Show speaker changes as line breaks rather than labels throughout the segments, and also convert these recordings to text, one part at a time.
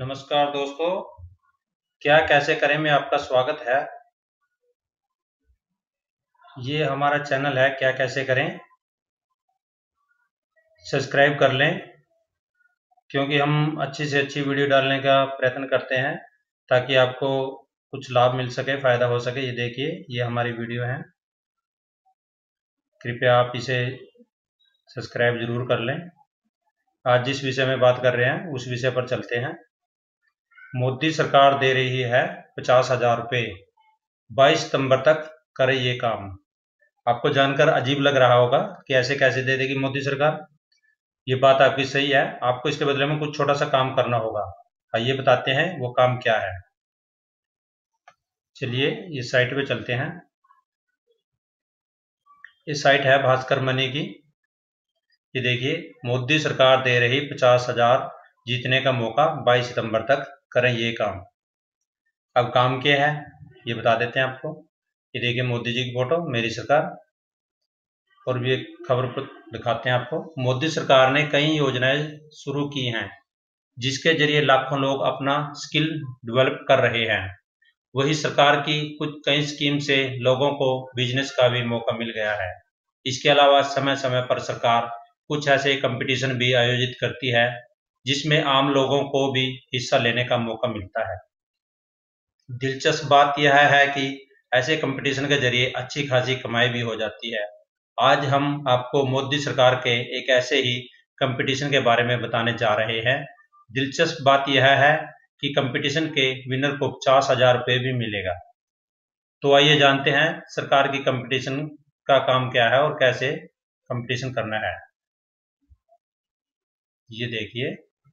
नमस्कार दोस्तों, क्या कैसे करें में आपका स्वागत है। ये हमारा चैनल है क्या कैसे करें। सब्सक्राइब कर लें क्योंकि हम अच्छी से अच्छी वीडियो डालने का प्रयत्न करते हैं ताकि आपको कुछ लाभ मिल सके, फ़ायदा हो सके। ये देखिए, ये हमारी वीडियो है, कृपया आप इसे सब्सक्राइब ज़रूर कर लें। आज जिस विषय में बात कर रहे हैं उस विषय पर चलते हैं। मोदी सरकार दे रही है 50,000 रुपये, 22 सितंबर तक करें ये काम। आपको जानकर अजीब लग रहा होगा कि ऐसे कैसे दे देगी मोदी सरकार। ये बात आपकी सही है, आपको इसके बदले में कुछ छोटा सा काम करना होगा। आइए बताते हैं वो काम क्या है। चलिए ये साइट पे चलते हैं। ये साइट है भास्कर मनी की। ये देखिए, मोदी सरकार दे रही 50,000 जीतने का मौका, 22 सितंबर तक करें ये काम। अब काम क्या है ये बता देते हैं आपको। ये देखिए मोदी जी की फोटो, मेरी सरकार। और भी एक खबर पर दिखाते हैं आपको। मोदी सरकार ने कई योजनाएं शुरू की हैं जिसके जरिए लाखों लोग अपना स्किल डेवलप कर रहे हैं। वही सरकार की कुछ कई स्कीम से लोगों को बिजनेस का भी मौका मिल गया है। इसके अलावा समय समय पर सरकार कुछ ऐसे कंपटीशन भी आयोजित करती है जिसमें आम लोगों को भी हिस्सा लेने का मौका मिलता है। दिलचस्प बात यह है कि ऐसे कंपटीशन के जरिए अच्छी खासी कमाई भी हो जाती है। आज हम आपको मोदी सरकार के एक ऐसे ही कंपटीशन के बारे में बताने जा रहे हैं। दिलचस्प बात यह है कि कंपटीशन के विनर को 50,000 रुपये भी मिलेगा। तो आइए जानते हैं सरकार की कंपटीशन का काम क्या है और कैसे कंपटीशन करना है। ये देखिए,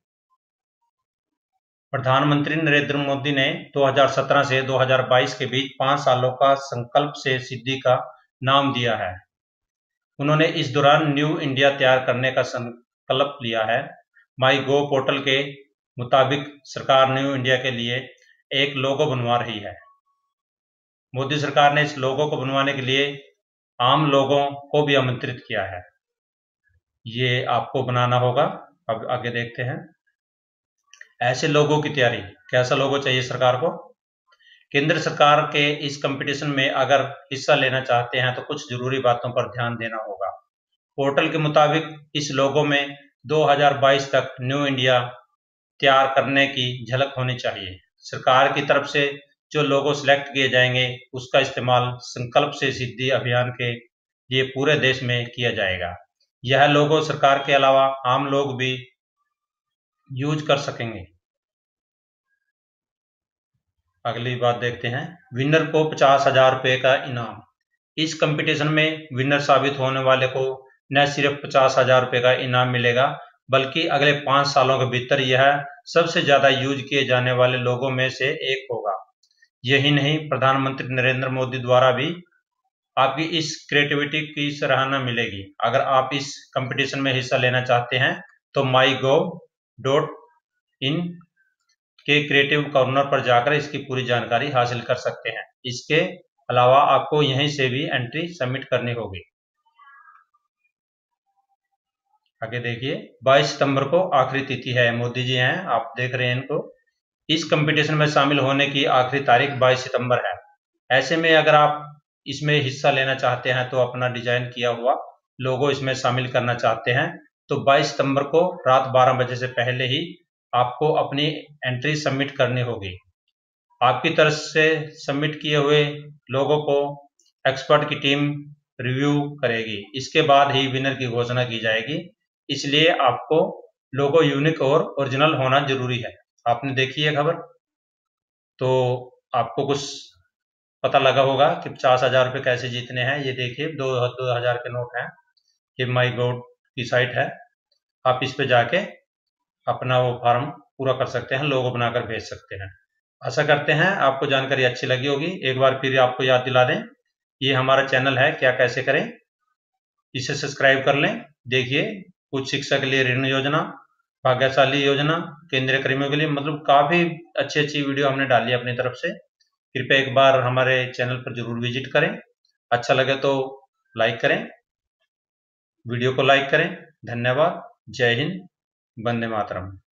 प्रधानमंत्री नरेंद्र मोदी ने 2017 से 2022 के बीच 5 सालों का संकल्प से सिद्धि का नाम दिया है। उन्होंने इस दौरान न्यू इंडिया तैयार करने का संकल्प लिया है। माई गो पोर्टल के मुताबिक सरकार न्यू इंडिया के लिए एक लोगो बनवा रही है। मोदी सरकार ने इस लोगो को बनवाने के लिए आम लोगों को भी आमंत्रित किया है। ये आपको बनाना होगा। अब आगे देखते हैं। ऐसे लोगों की तैयारी, कैसा लोगो चाहिए सरकार को। केंद्र सरकार के इस कंपटीशन में अगर हिस्सा लेना चाहते हैं तो कुछ जरूरी बातों पर ध्यान देना होगा। पोर्टल के मुताबिक इस लोगो में 2022 तक न्यू इंडिया तैयार करने की झलक होनी चाहिए। सरकार की तरफ से जो लोगो सिलेक्ट किए जाएंगे उसका इस्तेमाल संकल्प से सिद्धि अभियान के लिए पूरे देश में किया जाएगा। यह लोगो सरकार के अलावा आम लोग भी यूज कर सकेंगे। अगली बात देखते हैं। विनर को 50,000 रुपये का इनाम। इस कंपटीशन में विनर साबित होने वाले को न सिर्फ 50,000 रुपये का इनाम मिलेगा बल्कि अगले 5 सालों के भीतर यह सबसे ज्यादा यूज किए जाने वाले लोगों में से एक होगा। यही नहीं, प्रधानमंत्री नरेंद्र मोदी द्वारा भी आपकी इस क्रिएटिविटी की सराहना मिलेगी। अगर आप इस कंपटीशन में हिस्सा लेना चाहते हैं तो mygov.in के क्रिएटिव कॉर्नर पर जाकर इसकी पूरी जानकारी हासिल कर सकते हैं। इसके अलावा आपको यहीं से भी एंट्री सबमिट करनी होगी। आगे देखिए, 22 सितंबर को आखिरी तिथि है। मोदी जी हैं, आप देख रहे हैं इनको। इस कंपटीशन में शामिल होने की आखिरी तारीख 22 सितंबर है। ऐसे में अगर आप इसमें हिस्सा लेना चाहते हैं तो अपना डिजाइन किया हुआ लोगो इसमें शामिल करना चाहते हैं तो 22 सितंबर को रात 12 बजे से पहले ही आपको अपनी एंट्री सबमिट करनी होगी। आपकी तरफ से सबमिट किए हुए लोगों को एक्सपर्ट की टीम रिव्यू करेगी। इसके बाद ही विनर की घोषणा की जाएगी। इसलिए आपको लोगो यूनिक और ओरिजिनल होना जरूरी है। आपने देखी है खबर तो आपको कुछ पता लगा होगा कि 50,000 रुपये कैसे जीतने हैं। ये देखिए, 2,000 के नोट हैं। ये माई गॉड की साइट है, आप इस पे जाके अपना वो फॉर्म पूरा कर सकते हैं, लोगो बनाकर भेज सकते हैं। आशा करते हैं आपको जानकारी अच्छी लगी होगी। एक बार फिर आपको याद दिला दें, ये हमारा चैनल है क्या कैसे करें, इसे सब्सक्राइब कर लें। देखिए, कुछ शिक्षा के लिए ऋण योजना, भाग्यशाली योजना, केंद्रीय कर्मियों के लिए, मतलब काफी अच्छी अच्छी वीडियो हमने डाली है अपनी तरफ से। कृपया एक बार हमारे चैनल पर जरूर विजिट करें। अच्छा लगे तो लाइक करें, वीडियो को लाइक करें। धन्यवाद। जय हिंद, वंदे मातरम।